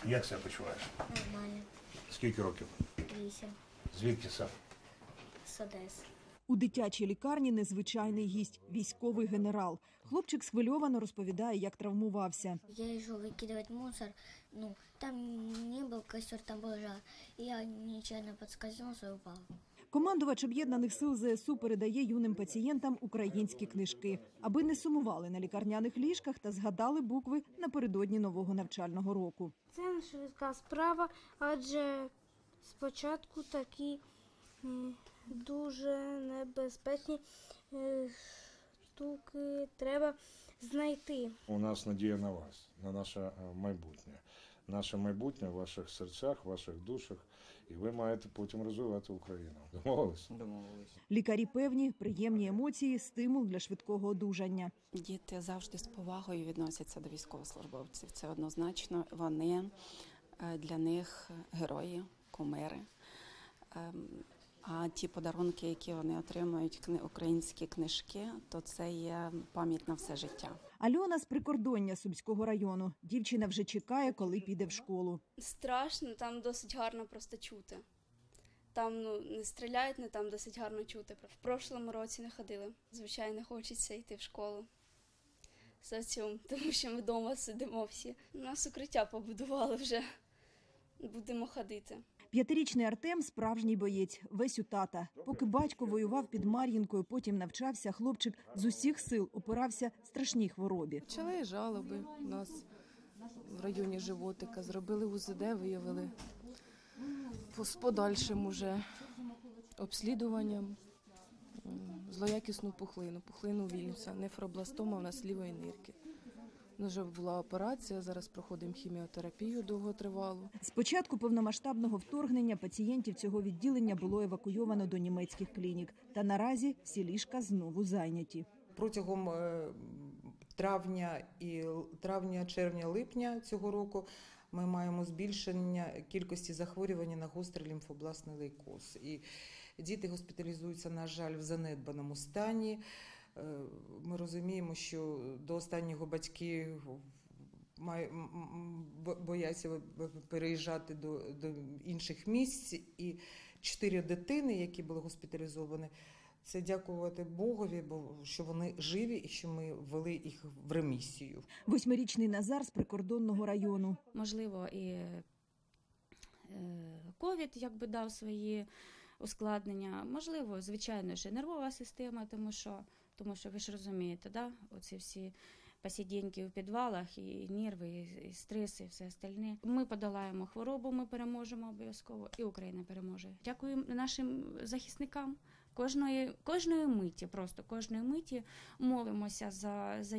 Як себе почуваєш? Нормально. Скільки років? 8. Звідки сам? З Одеси. У дитячій лікарні незвичайний гість – військовий генерал. Хлопчик схвильовано розповідає, як травмувався. Я йшов викидувати мусор, там не був костер, там був жар. І я нечаянно підскользнувся і упав. Командувач Об'єднаних сил ЗСУ передає юним пацієнтам українські книжки, аби не сумували на лікарняних ліжках та згадали букви напередодні нового навчального року. Це не швидка справа, адже спочатку такі дуже небезпечні штуки треба знайти. У нас надія на вас, на наше майбутнє. Наше майбутнє в ваших серцях, в ваших душах, і ви маєте потім розвивати Україну. Домовились? Домовились. Лікарі певні, приємні емоції – стимул для швидкого одужання. Діти завжди з повагою відносяться до військовослужбовців. Це однозначно. Вони для них герої, кумири. А ті подарунки, які вони отримують, українські книжки, то це є пам'ять на все життя. Альона з прикордоння Сумського району. Дівчина вже чекає, коли піде в школу. Страшно, там досить гарно просто чути. Там не стріляють, але там досить гарно чути. В прошлому році не ходили. Звичайно, хочеться йти в школу. Соціум, тому що ми вдома сидимо всі. У нас укриття побудували вже. Будемо ходити. 5-річний Артем – справжній боєць, весь у тата. Поки батько воював під Мар'їнкою, потім навчався, хлопчик з усіх сил опирався страшній хворобі. Почали жалоби у нас в районі животика, зробили УЗД, виявили з подальшим уже обслідуванням злоякісну пухлину Вільнюса, нефробластома в нас лівої нирки. Вже була операція, зараз проходимо хіміотерапію довготривалу. З початку повномасштабного вторгнення пацієнтів цього відділення було евакуйовано до німецьких клінік. Та наразі всі ліжка знову зайняті. Протягом травня, червня, липня цього року ми маємо збільшення кількості захворювань на гострий лімфобластний лейкоз. І діти госпіталізуються, на жаль, в занедбаному стані. Ми розуміємо, що до останнього батьки бояться переїжджати до інших місць. І 4 дитини, які були госпіталізовані, це дякувати Богові, що вони живі і що ми ввели їх в ремісію. 8-річний Назар з прикордонного району. Можливо, і ковід дав свої ускладнення. Можливо, звичайно ж, і нервова система, тому що ви ж розумієте, да? Оці всі посидіньки в підвалах, і нерви, і стрес, і все остальне. Ми подолаємо хворобу, ми переможемо обов'язково, і Україна переможе. Дякую нашим захисникам. Кожної миті молимося за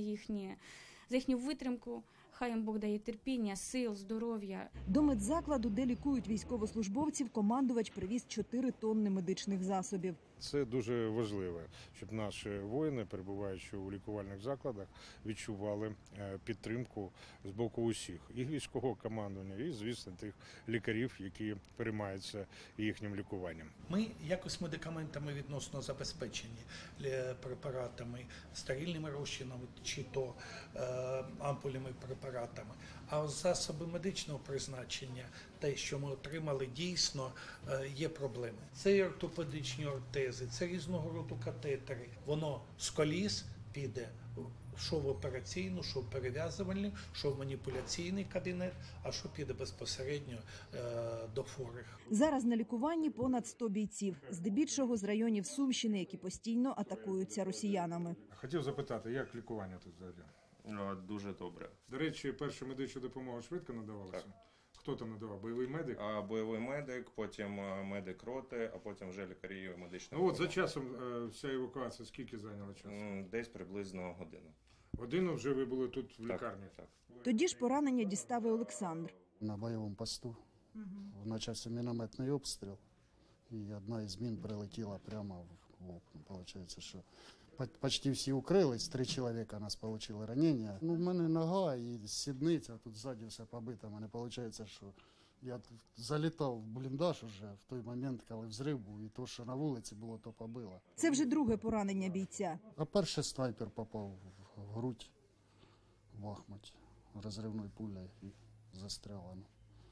їхню витримку. Хай їм Бог дає терпіння, сил, здоров'я. До медзакладу, де лікують військовослужбовців, командувач привіз 4 тонни медичних засобів. Це дуже важливо, щоб наші воїни, перебуваючи у лікувальних закладах, відчували підтримку з боку усіх. І військового командування, і, звісно, тих лікарів, які переймаються їхнім лікуванням. Ми якось медикаментами відносно забезпечені, препаратами, стерильними розчинами чи то ампульними препаратами. А засоби медичного призначення, те, що ми отримали, дійсно є проблеми. Це і ортопедичні ортези, це різного роду катетери. Воно з коліс піде що в операційну, що в перев'язувальну, що в маніпуляційний кабінет, а що піде безпосередньо до хворих. Зараз на лікуванні понад 100 бійців, здебільшого з районів Сумщини, які постійно атакуються росіянами. Хотів запитати, як лікування тут взагалі? Дуже добре. До речі, першу медичну допомогу швидко надавалася? Так. Хто там надавав? Бойовий медик? Бойовий медик, потім медик роти, а потім вже лікарі медичної За часом вся евакуація скільки зайняла часу? Десь приблизно годину. Годину вже ви були тут в лікарні? Так. Тоді ж поранення дістав і Олександр. На бойовому посту почався мінометний обстріл, і одна із мін прилетіла прямо в окна. Получається, що почти всі укрились, 3 чоловіка у нас отримали ранення. В мене нога і сідниця, тут ззаді все побито. У мене виходить, що я залітав в бліндаж уже в той момент, коли взрив був, і то, що на вулиці було, то побило. Це вже друге поранення бійця. А перший снайпер попав в грудь, в Бахмуті, розривною пулею і застрелено.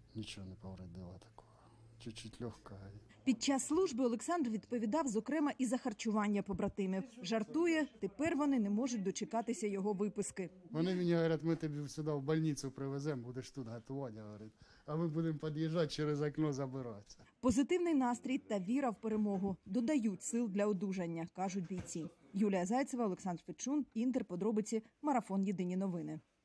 нічого не повредило такого. Чуть-чуть легка. Під час служби Олександр відповідав, зокрема, і за харчування побратимів. Жартує, тепер вони не можуть дочекатися його виписки. Вони мені говорять, ми тебе сюди в больницю привеземо, будеш тут готувати, говорить. А ми будемо під'їжджати через окно забиратися. Позитивний настрій та віра в перемогу додають сил для одужання, кажуть бійці. Юлія Зайцева, Олександр Фечун, Інтер, подробиці, Марафон. Єдині новини.